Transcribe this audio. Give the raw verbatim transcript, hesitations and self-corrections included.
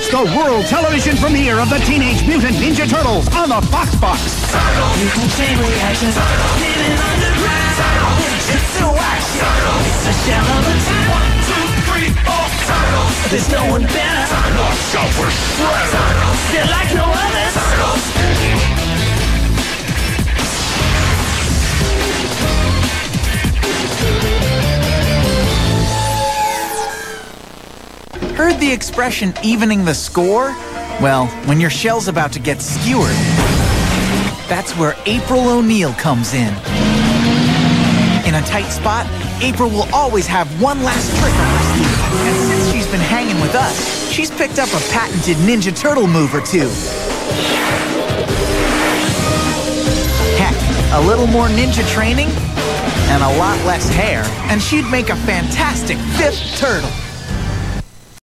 It's the world television premiere of the Teenage Mutant Ninja Turtles on the Fox Box. Turtles. Mutant chain reaction. Turtles. Living underground. Turtles. It's so action. Turtles. It's a shell of a time. One, two, three, four. Turtles. There's no one better. Turtles. Super shredder. Turtles. They're like no others. Turtles. Heard the expression evening the score? Well, when your shell's about to get skewered, that's where April O'Neil comes in. In a tight spot, April will always have one last trick up her sleeve. And since she's been hanging with us, she's picked up a patented Ninja Turtle move or two. Heck, a little more ninja training and a lot less hair, and she'd make a fantastic fifth turtle.